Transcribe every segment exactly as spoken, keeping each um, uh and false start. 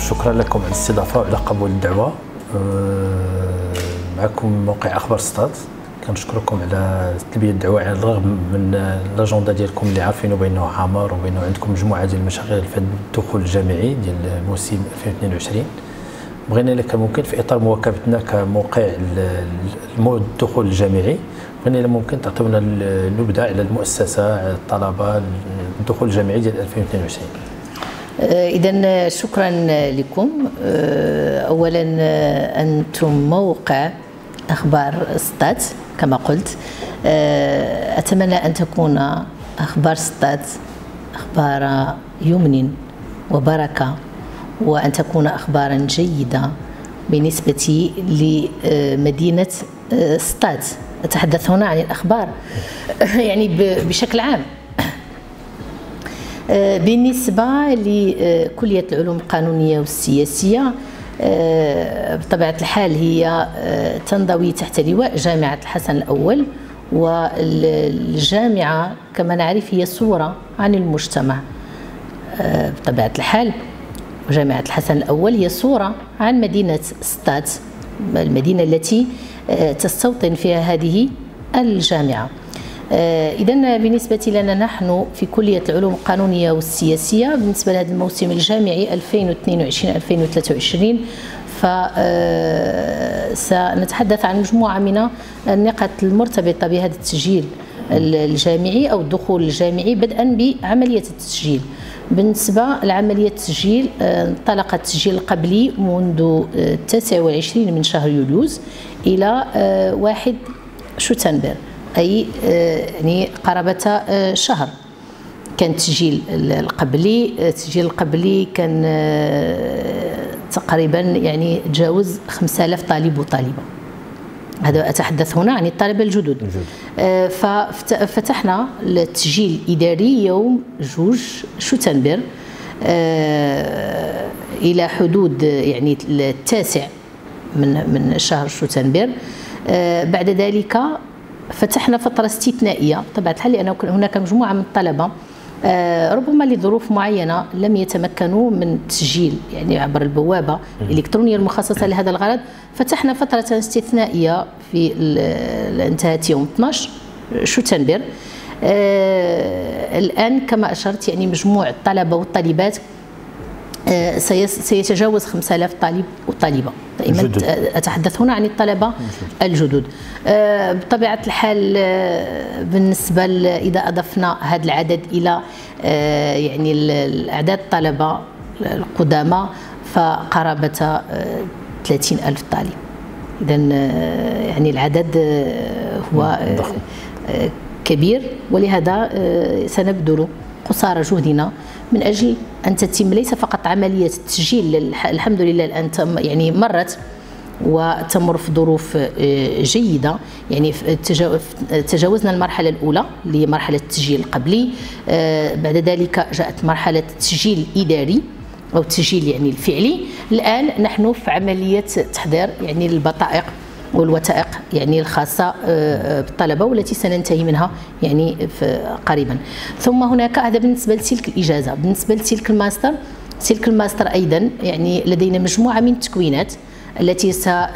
شكرا لكم على الاستضافه وعلى قبول الدعوه. معكم موقع اخبار ستاد، كنشكركم على تلبيه الدعوه على الرغم من الاجنده ديالكم اللي عارفينه بانه عامر وبانه عندكم مجموعه ديال المشاغل في الدخول الجامعي ديال الموسم ألفين واثنين وعشرين. بغينا الا كان ممكن في اطار مواكبتنا كموقع الدخول الجامعي، بغينا الا ممكن تعطيونا النبذه على المؤسسه، على الطلبه، الدخول الجامعي ديال ألفين واثنين وعشرين. إذا شكرا لكم. أولا أنتم موقع أخبار ستاد كما قلت، أتمنى أن تكون أخبار ستاد أخبار يمن وبركة، وأن تكون أخبارا جيدة بالنسبة لمدينة ستاد. أتحدث هنا عن الأخبار يعني بشكل عام. بالنسبة لكلية العلوم القانونية والسياسية، بطبيعة الحال هي تنضوي تحت لواء جامعة الحسن الأول، والجامعة كما نعرف هي صورة عن المجتمع. بطبيعة الحال جامعة الحسن الأول هي صورة عن مدينة ستاد، المدينة التي تستوطن فيها هذه الجامعة. إذن بالنسبة لنا نحن في كلية العلوم القانونية والسياسية، بالنسبة لهذا الموسم الجامعي ألفين واثنين وعشرين ألفين وثلاثة وعشرين، فسنتحدث عن مجموعة من النقاط المرتبطة بهذا التسجيل الجامعي أو الدخول الجامعي، بدءا بعملية التسجيل. بالنسبة لعملية التسجيل، انطلق التسجيل القبلي منذ التاسع والعشرين من شهر يوليوز إلى واحد شتنبر، أي يعني قرابة شهر كان التسجيل القبلي. التسجيل القبلي كان تقريبا يعني تجاوز خمسة آلاف طالب وطالبة. هذا أتحدث هنا عن الطلبة الجدد. ففتحنا التسجيل الإداري يوم جوج شتنبر إلى حدود يعني التاسع من من شهر شتنبر. بعد ذلك فتحنا فترة استثنائية بطبيعة الحال، لأن هناك مجموعة من الطلبة ربما لظروف معينة لم يتمكنوا من التسجيل يعني عبر البوابة الإلكترونية المخصصة لهذا الغرض. فتحنا فترة استثنائية في انتهت يوم اثناش شتنبر. الآن كما أشرت يعني مجموع الطلبة والطالبات سيتجاوز خمسة آلاف طالب وطالبة. دائما أتحدث هنا عن الطلبة الجدد. بطبيعة الحال بالنسبة إذا أضفنا هذا العدد إلى يعني الأعداد الطلبة القدامى فقرابة ثلاثين ألف طالب. إذا يعني العدد هو كبير، ولهذا سنبذل قصارى جهدنا من أجل أن تتم ليس فقط عملية التسجيل، الحمد لله الآن يعني مرت وتمر في ظروف جيدة، يعني تجاوزنا المرحلة الأولى لمرحلة التسجيل القبلي. بعد ذلك جاءت مرحلة التسجيل الإداري أو التسجيل يعني الفعلي. الآن نحن في عملية تحضير يعني البطائق والوثائق يعني الخاصة بالطلبة، والتي سننتهي منها يعني قريبا. ثم هناك هذا بالنسبة لتلك الإجازة. بالنسبة لتلك الماستر، تلك الماستر أيضا يعني لدينا مجموعة من التكوينات التي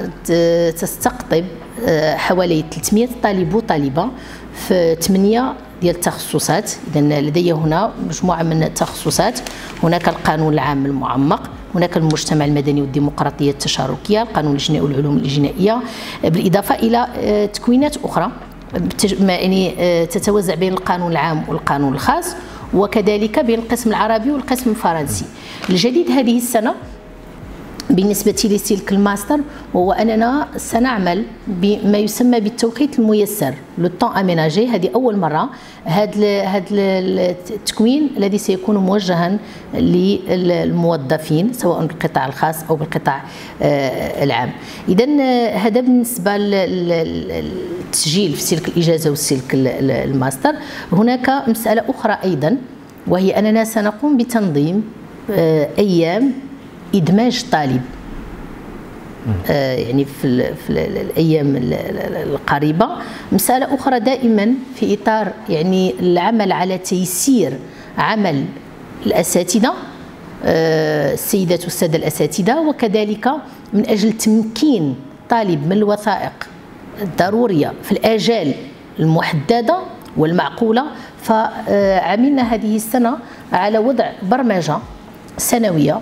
ستستقطب حوالي ثلاثمئة طالب وطالبة في ثمانية ديال التخصصات. إذن لدي هنا مجموعة من التخصصات. هناك القانون العام المعمق، هناك المجتمع المدني والديمقراطية التشاركية، القانون الجنائي والعلوم الجنائية، بالإضافة إلى تكوينات أخرى يعني تتوزع بين القانون العام والقانون الخاص، وكذلك بين القسم العربي والقسم الفرنسي. الجديد هذه السنة بالنسبة لتلك الماستر هو أننا سنعمل بما يسمى بالتوقيت الميسر، لو طون اميناجي. هذه أول مرة هذا هذا التكوين الذي سيكون موجها للموظفين سواء بالقطاع الخاص أو بالقطاع العام. إذن هذا بالنسبة للتسجيل في تلك الإجازة وتلك الماستر. هناك مسألة أخرى أيضا، وهي أننا سنقوم بتنظيم أيام إدماج طالب آه يعني في, في الأيام القريبة. مسألة أخرى دائما في إطار يعني العمل على تيسير عمل الأساتذة السيدات والسادة الأساتذة، وكذلك من أجل تمكين طالب من الوثائق الضرورية في الآجال المحددة والمعقولة. فعملنا هذه السنة على وضع برمجة سنوية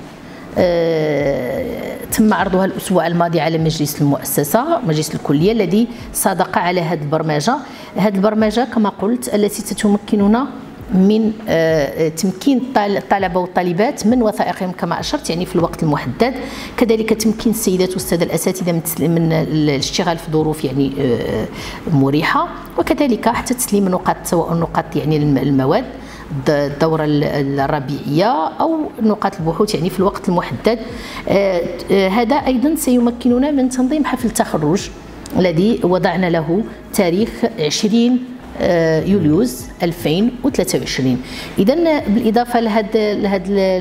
تم عرضها الأسبوع الماضي على مجلس المؤسسة، مجلس الكلية الذي صادق على هذه البرمجة. هذه البرمجة كما قلت التي تتمكننا من تمكين الطلبة والطالبات من وثائقهم كما أشرت، يعني في الوقت المحدد، كذلك تمكين السيدات والسادة الأساتذة من الاشتغال في ظروف يعني مريحة، وكذلك حتى تسليم نقاط سواء نقاط يعني المواد الدورة الربيعية أو نقاط البحوث يعني في الوقت المحدد. هذا أيضا سيمكننا من تنظيم حفل التخرج الذي وضعنا له تاريخ عشرين يوليوز ألفين وثلاثة وعشرين. إذا بالإضافة لهذا لهذه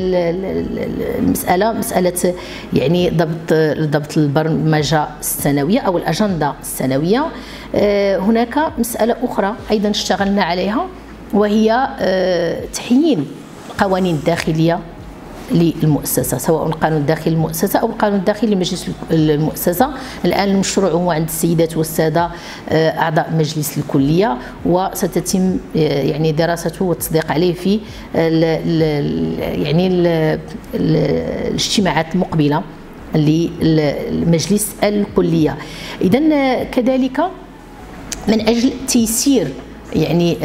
المسألة، مسألة يعني ضبط ضبط البرمجة السنوية أو الأجندة السنوية، هناك مسألة أخرى أيضا اشتغلنا عليها، وهي تحيين القوانين الداخلية للمؤسسة، سواء القانون الداخلي للمؤسسة أو القانون الداخلي لمجلس المؤسسة. الآن المشروع هو عند السيدات والسادة أعضاء مجلس الكلية، وستتم يعني دراسته والتصديق عليه في ال ال يعني ال ال الاجتماعات المقبلة للمجلس الكلية. إذن كذلك من أجل تيسير يعني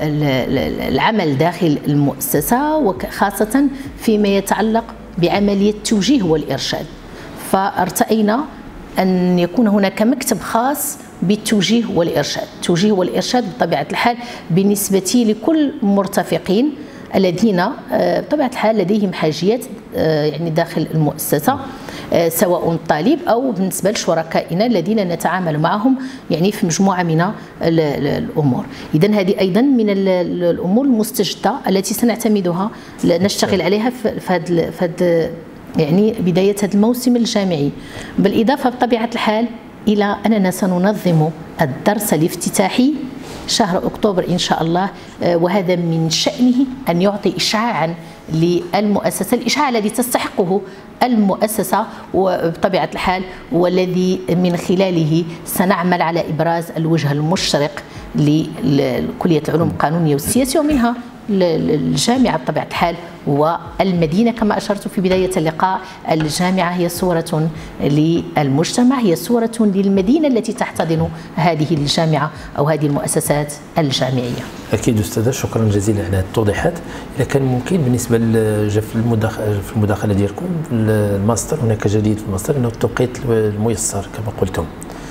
العمل داخل المؤسسة وخاصة فيما يتعلق بعملية التوجيه والإرشاد، فارتأينا أن يكون هناك مكتب خاص بالتوجيه والإرشاد. التوجيه والإرشاد بطبيعة الحال بالنسبة لكل المرتفقين الذين بطبيعة الحال لديهم حاجيات يعني داخل المؤسسة، سواء طالب أو بالنسبة لشركائنا الذين نتعامل معهم يعني في مجموعة من الأمور. إذن هذه أيضا من الأمور المستجدة التي سنعتمدها نشتغل عليها في هذا في يعني بداية هذا الموسم الجامعي، بالإضافة بطبيعة الحال إلى أننا سننظم الدرس الافتتاحي شهر أكتوبر إن شاء الله، وهذا من شأنه أن يعطي إشعاعا للمؤسسة، الإشعاع الذي تستحقه المؤسسة وبطبيعة الحال، والذي من خلاله سنعمل على إبراز الوجه المشرق لكلية العلوم القانونية والسياسية ومنها الجامعة بطبيعة الحال والمدينة. كما أشرت في بداية اللقاء، الجامعة هي صورة للمجتمع، هي صورة للمدينة التي تحتضن هذه الجامعة أو هذه المؤسسات الجامعية. أكيد أستاذة، شكرا جزيلا على التوضيحات. إذا كان ممكن بالنسبة في المداخلة في المداخلة ديالكم في الماستر، هناك جديد في الماستر أنه التوقيت الميسر كما قلتم،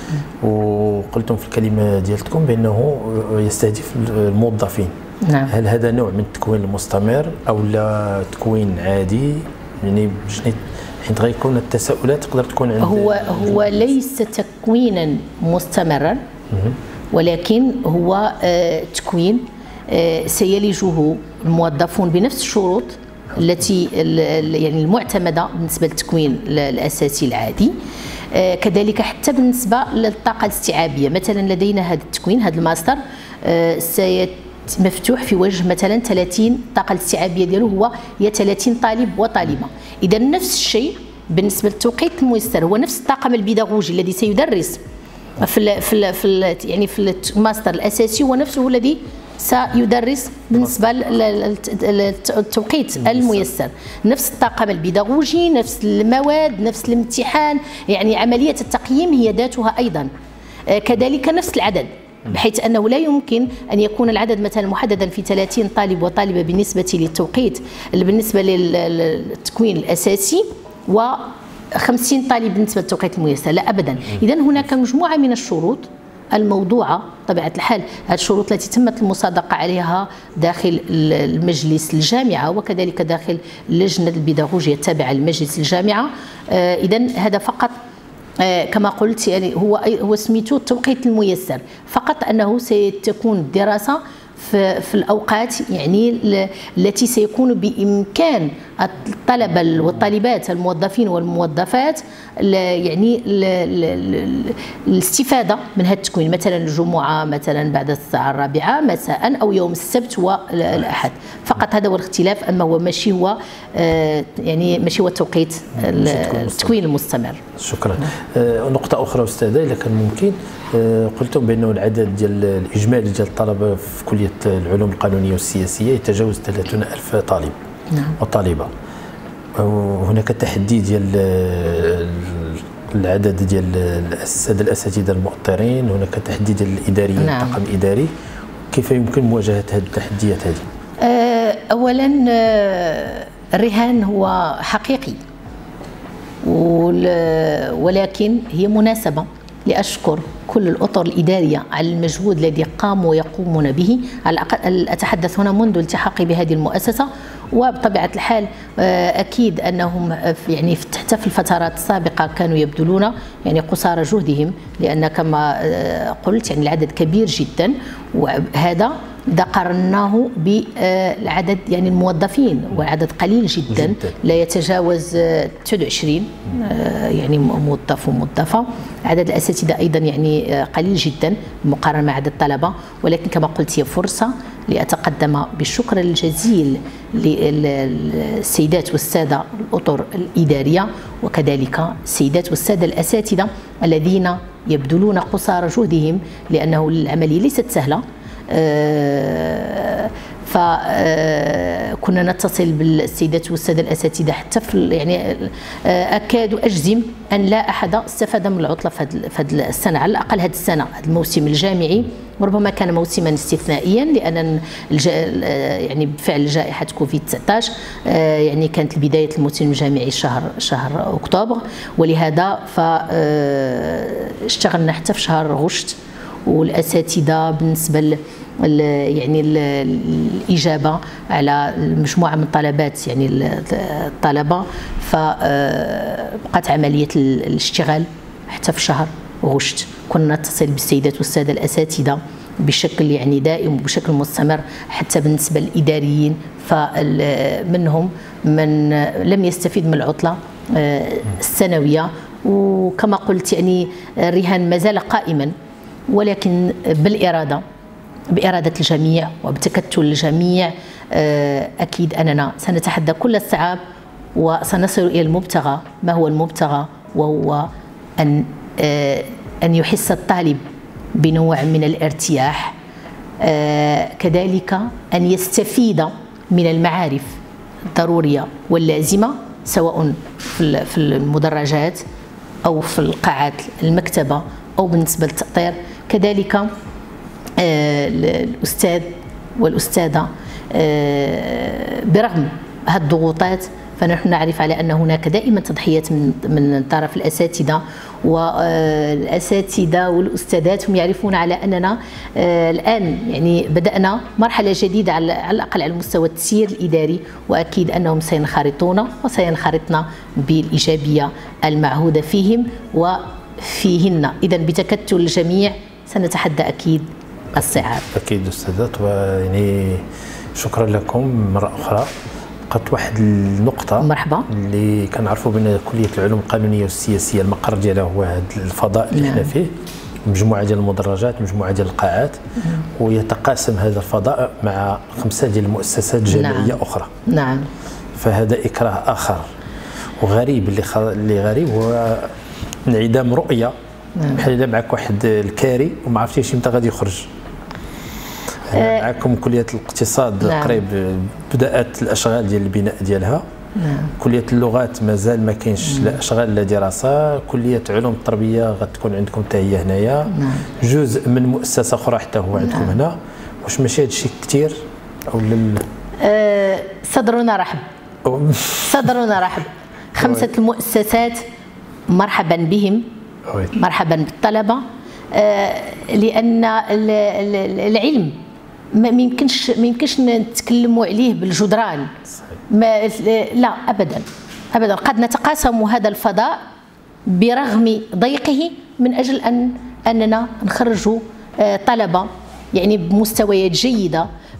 وقلتم في الكلمة ديالتكم بأنه يستهدف الموظفين. نعم. هل هذا نوع من التكوين المستمر أو لا تكوين عادي؟ يعني حيت غيكون التساؤلات تقدر تكون عند هو هو ليس تكوينا مستمرا، ولكن هو تكوين سيلجه الموظفون بنفس الشروط التي يعني المعتمدة بالنسبة للتكوين الأساسي العادي. كذلك حتى بالنسبة للطاقة الاستيعابية، مثلا لدينا هذا التكوين، هذا الماستر سيت مفتوح في وجه مثلا ثلاثين، الطاقه الاستيعابيه ديالو هو هي ثلاثين طالب وطالبه. اذا نفس الشيء بالنسبه للتوقيت الميسر، هو نفس الطاقم البيداغوجي الذي سيدرس في ال في ال في ال يعني في الماستر الاساسي هو نفسه الذي سيدرس بالنسبه للتوقيت الميسر، نفس الطاقم البيداغوجي، نفس المواد، نفس الامتحان، يعني عمليه التقييم هي ذاتها ايضا. كذلك نفس العدد، بحيث أنه لا يمكن أن يكون العدد مثلا محددا في ثلاثين طالب وطالبة بالنسبة للتوقيت بالنسبة للتكوين الأساسي و خمسين طالب بالنسبة للتوقيت الميسر، لا أبدا. إذن هناك مجموعة من الشروط الموضوعة بطبيعة الحال، هذه الشروط التي تمت المصادقة عليها داخل المجلس الجامعة وكذلك داخل اللجنة البيداغوجية التابعة لمجلس الجامعة. إذن هذا فقط كما قلت يعني هو هو سميته التوقيت الميسر، فقط انه ستكون الدراسه في, في الاوقات يعني التي سيكون بامكان الطلبة والطالبات الموظفين والموظفات يعني الاستفادة من هذا التكوين، مثلا الجمعة مثلا بعد الساعة الرابعة مساء أو يوم السبت والأحد فقط. هذا هو الاختلاف، أما هو ماشي هو يعني ماشي هو التوقيت التكوين المستمر. شكرا. آه نقطة أخرى أستاذة إذا كان ممكن، آه قلتم بأنه العدد ديال الإجمالي ديال الطلبة في كلية العلوم القانونية والسياسية يتجاوز ثلاثين ألف طالب نعم. وطالبة. وهناك تحدي ديال العدد ديال السادة الأساتذة المؤطرين، هناك تحدي ديال الإداريين نعم. الطاقم الإداري. كيف يمكن مواجهة هذه التحديات هذه؟ آه أولا الرهان هو حقيقي، ولكن هي مناسبة لأشكر كل الأطر الإدارية على المجهود الذي قاموا ويقومون به. على الأقل أتحدث هنا منذ التحاقي بهذه المؤسسة، وبطبيعة الحال أكيد أنهم يعني حتى في الفترات السابقة كانوا يبذلون يعني قصارى جهدهم، لأن كما قلت يعني العدد كبير جدا، وهذا إذا قارناه بالعدد يعني الموظفين وعدد قليل جدا, جداً. لا يتجاوز تسعة وعشرين يعني موظف وموظفة. عدد الأساتذة أيضا يعني قليل جدا مقارنة مع عدد الطلبة، ولكن كما قلت هي فرصة لأتقدم بالشكر الجزيل للسيدات والسادة الأطر الإدارية، وكذلك السيدات والسادة الأساتذة الذين يبذلون قصارى جهدهم، لأنه العملية ليست سهلة. آه فكنا نتصل بالسيدات والساده الاساتذه حتى في يعني اكاد اجزم ان لا احد استفاد من العطله في هذه السنه، على الاقل هذه السنه هذا الموسم الجامعي، وربما كان موسما استثنائيا لان يعني بفعل جائحه كوفيد تسعة عشر يعني كانت بدايه الموسم الجامعي شهر شهر اكتوبر، ولهذا فاشتغلنا حتى في شهر غشت. والاساتذه بالنسبه ل يعني الاجابه على مجموعه من الطلبات يعني الطلبه، فبقات عمليه الاشتغال حتى في شهر غشت. كنا نتصل بالسيدات والساده الاساتذه بشكل يعني دائم وبشكل مستمر، حتى بالنسبه للاداريين فمنهم من لم يستفيد من العطله السنويه. وكما قلت يعني الرهان ما زال قائما، ولكن بالإرادة بإرادة الجميع وبتكتل الجميع أكيد أننا سنتحدى كل الصعاب وسنصل إلى المبتغى. ما هو المبتغى؟ وهو أن أن يحس الطالب بنوع من الارتياح، كذلك أن يستفيد من المعارف الضرورية واللازمة سواء في المدرجات أو في القاعات المكتبة أو بالنسبة للتأطير. كذلك الأستاذ والأستاذة برغم هذه الضغوطات فنحن نعرف على أن هناك دائما تضحيات من من طرف الأساتذة، والأساتذة والأستاذات هم يعرفون على أننا الآن يعني بدأنا مرحلة جديدة على الأقل على المستوى التسيير الإداري، وأكيد أنهم سينخرطون وسينخرطن بالإيجابية المعهودة فيهم وفيهن. إذا بتكتل الجميع سنتحدى أكيد الصعاب. أكيد أستاذات، ويعني شكرا لكم مرة أخرى. بقات واحد النقطة مرحبا اللي كنعرفوا بأن كلية العلوم القانونية والسياسية المقر ديالها هو هذا الفضاء اللي حنا فيه، مجموعة ديال المدرجات، مجموعة ديال القاعات، ويتقاسم هذا الفضاء مع خمسة ديال المؤسسات جامعية نعم. أخرى. نعم. فهذا إكراه آخر وغريب، اللي خ... اللي غريب هو انعدام رؤية. نعم. بحال معك واحد الكاري وما عرفتيش امتى غادي يخرج. أه معكم كلية الاقتصاد. نعم. قريب بدأت الأشغال ديال البناء ديالها. نعم. كلية اللغات مازال ما كاينش لا أشغال لا دراسة. كلية علوم التربية غتكون عندكم حتى هي هنايا. نعم. جزء من مؤسسة أخرى حتى هو عندكم. نعم. هنا. واش ماشي هذا الشيء كثير أو لل... أه صدرنا رحب. صدرنا رحب. خمسة المؤسسات مرحبا بهم. أوي. مرحبا بالطلبة. أه لأن العلم ما يمكنش ما يمكنش نتكلموا عليه بالجدران. ما لا ابدا ابدا. قد نتقاسم هذا الفضاء برغم ضيقه من اجل ان اننا نخرجوا طلبه يعني بمستويات جيده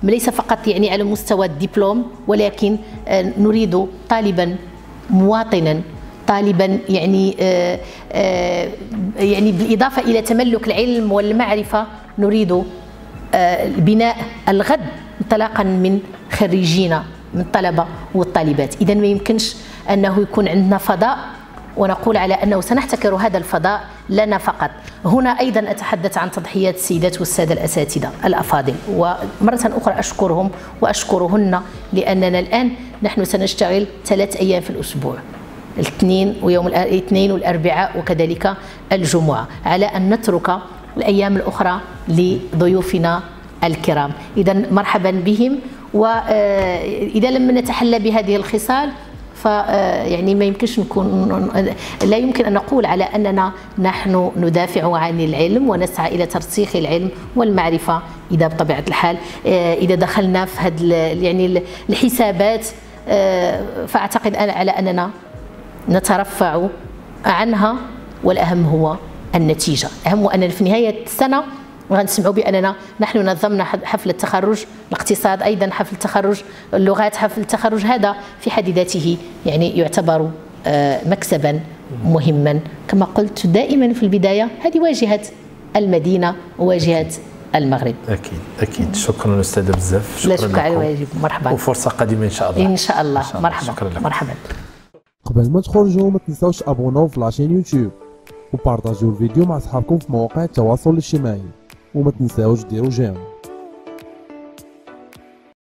ليس فقط يعني على مستوى الدبلوم، ولكن نريد طالبا مواطنا، طالبا يعني آآ آآ يعني بالاضافه الى تملك العلم والمعرفه نريد بناء الغد انطلاقا من خريجينا من الطلبه والطالبات. اذا ما يمكنش انه يكون عندنا فضاء ونقول على انه سنحتكر هذا الفضاء لنا فقط. هنا ايضا اتحدث عن تضحيات السيدات والساده الاساتذه الافاضل، ومره اخرى اشكرهم واشكرهن، لاننا الان نحن سنشتغل ثلاث ايام في الاسبوع، الاثنين ويوم الاثنين والاربعاء وكذلك الجمعه، على ان نترك الايام الاخرى لضيوفنا الكرام. اذا مرحبا بهم، واذا لم نتحلى بهذه الخصال ف يعني ما يمكنش نكون، لا يمكن ان نقول على اننا نحن ندافع عن العلم ونسعى الى ترسيخ العلم والمعرفه. اذا بطبيعه الحال اذا دخلنا في هذه يعني الحسابات فاعتقد انا على اننا نترفع عنها، والاهم هو النتيجه. الاهم هو اننا في نهايه السنه غنسمعوا باننا نحن نظمنا حفل التخرج، الاقتصاد ايضا حفل التخرج، اللغات حفل التخرج. هذا في حد ذاته يعني يعتبر مكسبا مهما. كما قلت دائما في البدايه، هذه واجهه المدينه وواجهه المغرب. اكيد اكيد. شكرا استاذه بزاف. شكرا. لا شكرا على الواجب. مرحبا، وفرصه قادمه ان شاء الله. ان شاء الله. مرحبا. شكرا لك. مرحبا. قبل ما تخرجوا ما تنساوش ابوناو في لاشين يوتيوب وبارطاجيو الفيديو مع اصحابكم في مواقع التواصل الاجتماعي، وما تنساوش ديروا جيم.